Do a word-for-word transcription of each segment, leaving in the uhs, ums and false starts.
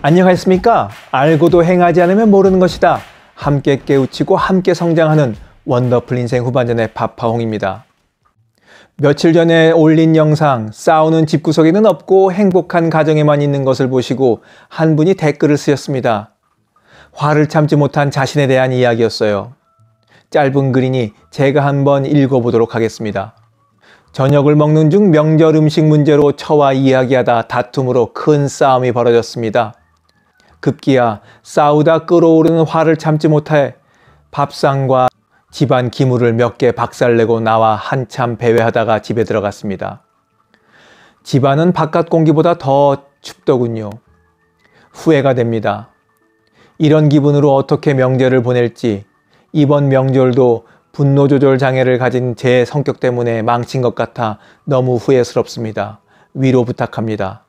안녕하십니까? 알고도 행하지 않으면 모르는 것이다. 함께 깨우치고 함께 성장하는 원더풀 인생 후반전의 파파홍입니다. 며칠 전에 올린 영상 싸우는 집구석에는 없고 행복한 가정에만 있는 것을 보시고 한 분이 댓글을 쓰셨습니다. 화를 참지 못한 자신에 대한 이야기였어요. 짧은 글이니 제가 한번 읽어보도록 하겠습니다. 저녁을 먹는 중 명절 음식 문제로 처와 이야기하다 다툼으로 큰 싸움이 벌어졌습니다. 급기야 싸우다 끓어오르는 화를 참지 못해 밥상과 집안 기물을 몇 개 박살내고 나와 한참 배회하다가 집에 들어갔습니다. 집안은 바깥 공기보다 더 춥더군요. 후회가 됩니다. 이런 기분으로 어떻게 명절을 보낼지, 이번 명절도 분노 조절 장애를 가진 제 성격 때문에 망친 것 같아 너무 후회스럽습니다. 위로 부탁합니다.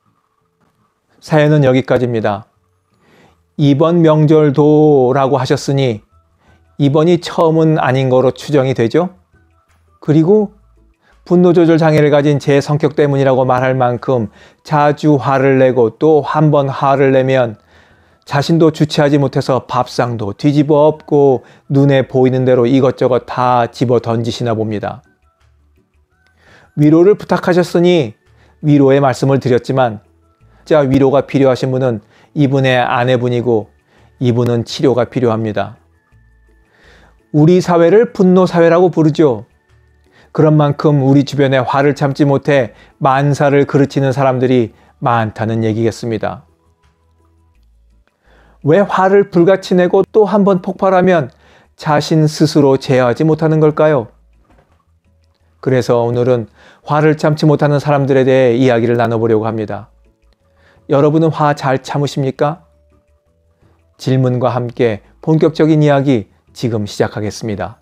사연은 여기까지입니다. 이번 명절도 라고 하셨으니 이번이 처음은 아닌 거로 추정이 되죠? 그리고 분노 조절 장애를 가진 제 성격 때문이라고 말할 만큼 자주 화를 내고 또 한 번 화를 내면 자신도 주체하지 못해서 밥상도 뒤집어 엎고 눈에 보이는 대로 이것저것 다 집어 던지시나 봅니다. 위로를 부탁하셨으니 위로의 말씀을 드렸지만 진짜 위로가 필요하신 분은 이분의 아내분이고 이분은 치료가 필요합니다. 우리 사회를 분노사회라고 부르죠. 그런 만큼 우리 주변에 화를 참지 못해 만사를 그르치는 사람들이 많다는 얘기겠습니다. 왜 화를 불같이 내고 또 한 번 폭발하면 자신 스스로 제어하지 못하는 걸까요? 그래서 오늘은 화를 참지 못하는 사람들에 대해 이야기를 나눠보려고 합니다. 여러분은 화 잘 참으십니까? 질문과 함께 본격적인 이야기 지금 시작하겠습니다.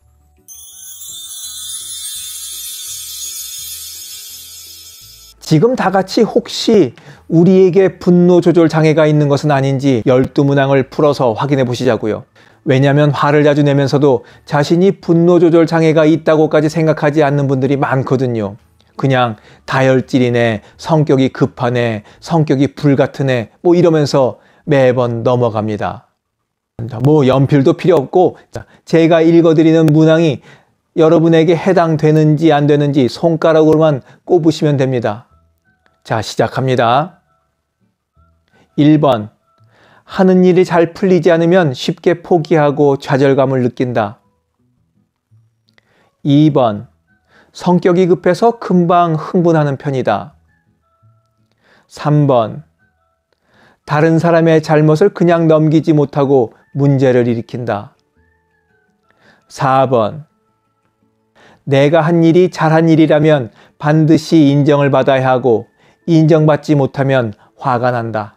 지금 다 같이 혹시 우리에게 분노 조절 장애가 있는 것은 아닌지 열두 문항을 풀어서 확인해 보시자고요. 왜냐하면 화를 자주 내면서도 자신이 분노 조절 장애가 있다고까지 생각하지 않는 분들이 많거든요. 그냥 다혈질이네, 성격이 급하네, 성격이 불같으네 뭐 이러면서 매번 넘어갑니다. 뭐 연필도 필요 없고 제가 읽어드리는 문항이 여러분에게 해당되는지 안 되는지 손가락으로만 꼽으시면 됩니다. 자, 시작합니다. 일 번. 하는 일이 잘 풀리지 않으면 쉽게 포기하고 좌절감을 느낀다. 이 번. 성격이 급해서 금방 흥분하는 편이다. 삼 번. 다른 사람의 잘못을 그냥 넘기지 못하고 문제를 일으킨다. 사 번. 내가 한 일이 잘한 일이라면 반드시 인정을 받아야 하고 인정받지 못하면 화가 난다.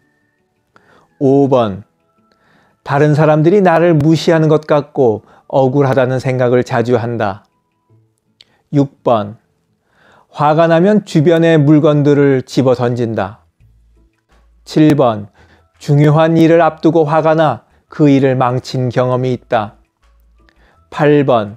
오 번. 다른 사람들이 나를 무시하는 것 같고 억울하다는 생각을 자주 한다. 육 번. 화가 나면 주변의 물건들을 집어 던진다. 칠 번. 중요한 일을 앞두고 화가 나 그 일을 망친 경험이 있다. 팔 번.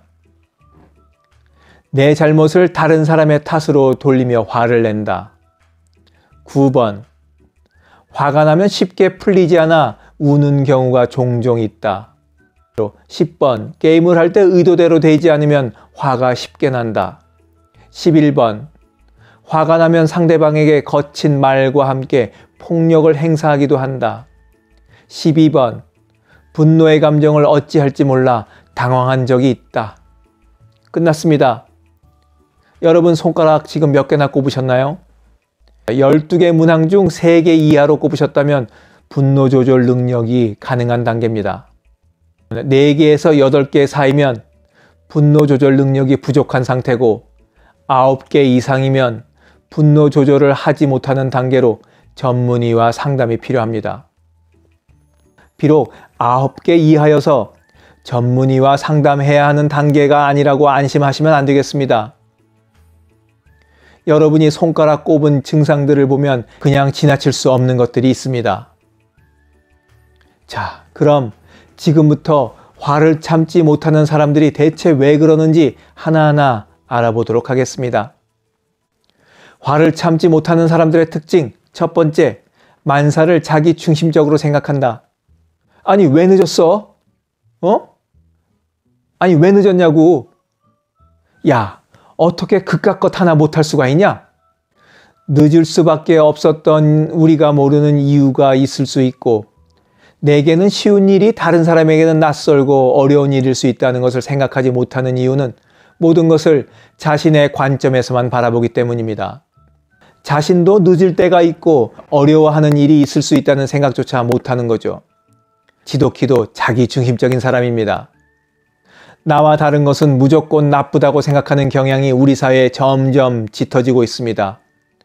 내 잘못을 다른 사람의 탓으로 돌리며 화를 낸다. 구 번. 화가 나면 쉽게 풀리지 않아 우는 경우가 종종 있다. 십 번. 게임을 할 때 의도대로 되지 않으면 화가 쉽게 난다. 십일 번. 화가 나면 상대방에게 거친 말과 함께 폭력을 행사하기도 한다. 십이 번. 분노의 감정을 어찌할지 몰라 당황한 적이 있다. 끝났습니다. 여러분 손가락 지금 몇 개나 꼽으셨나요? 열두 개 문항 중 세 개 이하로 꼽으셨다면 분노 조절 능력이 가능한 단계입니다. 네 개에서 여덟 개 사이면 분노 조절 능력이 부족한 상태고 아홉 개 이상이면 분노 조절을 하지 못하는 단계로 전문의와 상담이 필요합니다. 비록 아홉 개 이하여서 전문의와 상담해야 하는 단계가 아니라고 안심하시면 안 되겠습니다. 여러분이 손가락 꼽은 증상들을 보면 그냥 지나칠 수 없는 것들이 있습니다. 자, 그럼 지금부터 화를 참지 못하는 사람들이 대체 왜 그러는지 하나하나 알아보도록 하겠습니다. 화를 참지 못하는 사람들의 특징 첫 번째, 만사를 자기 중심적으로 생각한다. 아니 왜 늦었어? 어? 아니 왜 늦었냐고. 야, 어떻게 그깟 것 하나 못할 수가 있냐? 늦을 수밖에 없었던 우리가 모르는 이유가 있을 수 있고, 내게는 쉬운 일이 다른 사람에게는 낯설고 어려운 일일 수 있다는 것을 생각하지 못하는 이유는 모든 것을 자신의 관점에서만 바라보기 때문입니다. 자신도 늦을 때가 있고 어려워하는 일이 있을 수 있다는 생각조차 못하는 거죠. 지독히도 자기중심적인 사람입니다. 나와 다른 것은 무조건 나쁘다고 생각하는 경향이 우리 사회에 점점 짙어지고 있습니다.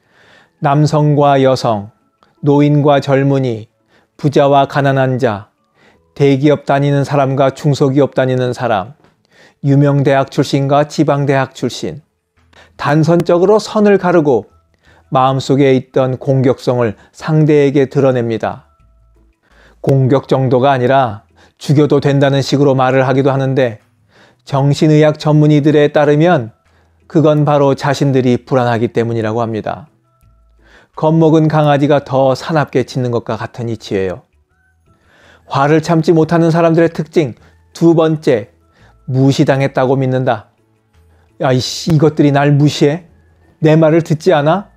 남성과 여성, 노인과 젊은이, 부자와 가난한 자, 대기업 다니는 사람과 중소기업 다니는 사람, 유명대학 출신과 지방대학 출신, 단선적으로 선을 가르고 마음속에 있던 공격성을 상대에게 드러냅니다. 공격 정도가 아니라 죽여도 된다는 식으로 말을 하기도 하는데, 정신의학 전문의들에 따르면 그건 바로 자신들이 불안하기 때문이라고 합니다. 겁먹은 강아지가 더 사납게 짖는 것과 같은 이치예요. 화를 참지 못하는 사람들의 특징 두 번째, 무시당했다고 믿는다. 야, 이씨, 이것들이 날 무시해? 내 말을 듣지 않아?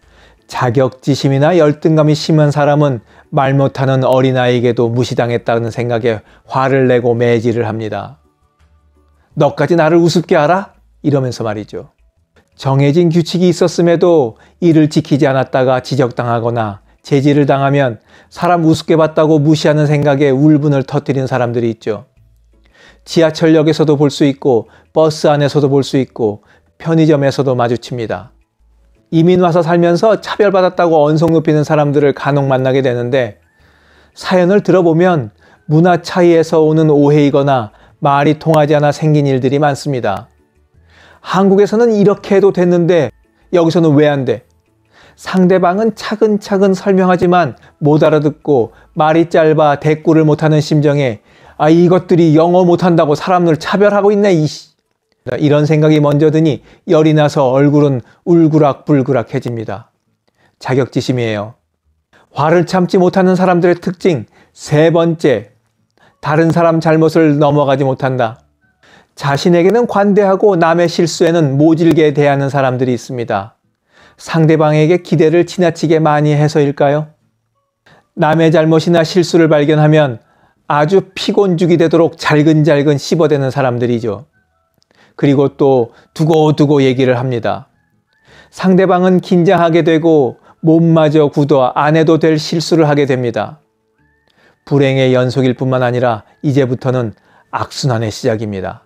자격지심이나 열등감이 심한 사람은 말 못하는 어린아이에게도 무시당했다는 생각에 화를 내고 매질을 합니다. 너까지 나를 우습게 알아? 이러면서 말이죠. 정해진 규칙이 있었음에도 이를 지키지 않았다가 지적당하거나 제지를 당하면 사람 우습게 봤다고 무시하는 생각에 울분을 터뜨리는 사람들이 있죠. 지하철역에서도 볼 수 있고 버스 안에서도 볼 수 있고 편의점에서도 마주칩니다. 이민 와서 살면서 차별받았다고 언성 높이는 사람들을 간혹 만나게 되는데, 사연을 들어보면 문화 차이에서 오는 오해이거나 말이 통하지 않아 생긴 일들이 많습니다. 한국에서는 이렇게 해도 됐는데 여기서는 왜 안 돼? 상대방은 차근차근 설명하지만 못 알아듣고 말이 짧아 대꾸를 못하는 심정에 아, 이것들이 영어 못한다고 사람을 차별하고 있네 이씨. 이런 생각이 먼저 드니 열이 나서 얼굴은 울그락불그락해집니다. 자격지심이에요. 화를 참지 못하는 사람들의 특징 세 번째, 다른 사람 잘못을 넘어가지 못한다. 자신에게는 관대하고 남의 실수에는 모질게 대하는 사람들이 있습니다. 상대방에게 기대를 지나치게 많이 해서일까요? 남의 잘못이나 실수를 발견하면 아주 피곤죽이 되도록 잘근잘근 씹어대는 사람들이죠. 그리고 또 두고두고 얘기를 합니다. 상대방은 긴장하게 되고 몸마저 굳어 안 해도 될 실수를 하게 됩니다. 불행의 연속일 뿐만 아니라 이제부터는 악순환의 시작입니다.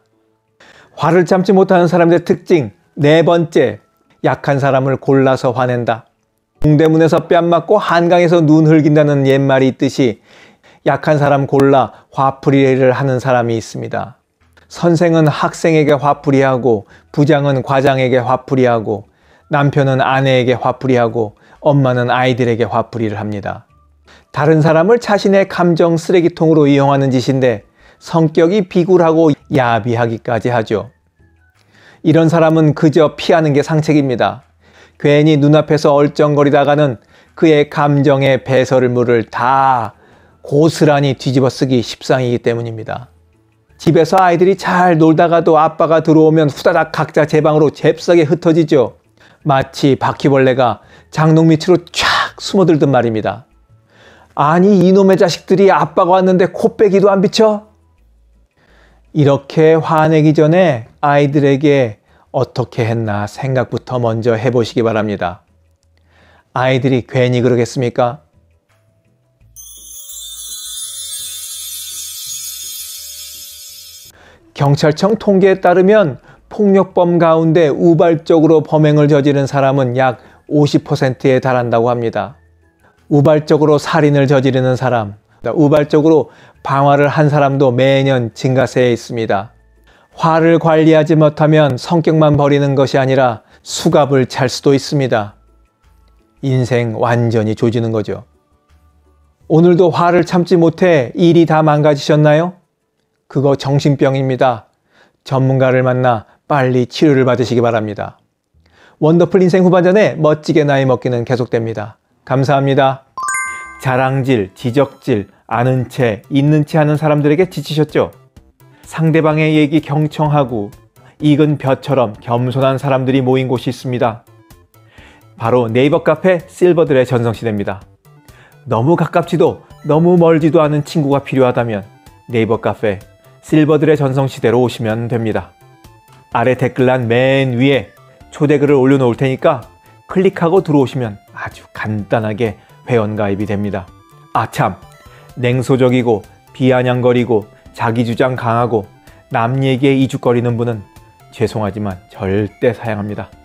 화를 참지 못하는 사람들의 특징 네 번째, 약한 사람을 골라서 화낸다. 동대문에서 뺨 맞고 한강에서 눈 흘긴다는 옛말이 있듯이 약한 사람 골라 화풀이를 하는 사람이 있습니다. 선생은 학생에게 화풀이하고, 부장은 과장에게 화풀이하고, 남편은 아내에게 화풀이하고, 엄마는 아이들에게 화풀이를 합니다. 다른 사람을 자신의 감정 쓰레기통으로 이용하는 짓인데 성격이 비굴하고 야비하기까지 하죠. 이런 사람은 그저 피하는 게 상책입니다. 괜히 눈앞에서 얼쩡거리다가는 그의 감정의 배설물을 다 고스란히 뒤집어 쓰기 십상이기 때문입니다. 집에서 아이들이 잘 놀다가도 아빠가 들어오면 후다닥 각자 제 방으로 잽싸게 흩어지죠. 마치 바퀴벌레가 장롱 밑으로 촥 숨어들듯 말입니다. 아니 이놈의 자식들이 아빠가 왔는데 코빼기도 안 비쳐? 이렇게 화내기 전에 아이들에게 어떻게 했나 생각부터 먼저 해보시기 바랍니다. 아이들이 괜히 그러겠습니까? 경찰청 통계에 따르면 폭력범 가운데 우발적으로 범행을 저지른 사람은 약 오십 퍼센트에 달한다고 합니다. 우발적으로 살인을 저지르는 사람, 우발적으로 방화를 한 사람도 매년 증가세에 있습니다. 화를 관리하지 못하면 성격만 버리는 것이 아니라 수갑을 찰 수도 있습니다. 인생 완전히 조지는 거죠. 오늘도 화를 참지 못해 일이 다 망가지셨나요? 그거 정신병입니다. 전문가를 만나 빨리 치료를 받으시기 바랍니다. 원더풀 인생 후반전에 멋지게 나이 먹기는 계속됩니다. 감사합니다. 자랑질, 지적질, 아는 채, 있는 채 하는 사람들에게 지치셨죠? 상대방의 얘기 경청하고 익은 벼처럼 겸손한 사람들이 모인 곳이 있습니다. 바로 네이버 카페 실버들의 전성시대입니다. 너무 가깝지도 너무 멀지도 않은 친구가 필요하다면 네이버 카페 실버들의 전성시대로 오시면 됩니다. 아래 댓글란 맨 위에 초대글을 올려놓을 테니까 클릭하고 들어오시면 아주 간단하게 회원가입이 됩니다. 아참, 냉소적이고 비아냥거리고 자기주장 강하고 남 얘기에 이죽거리는 분은 죄송하지만 절대 사양합니다.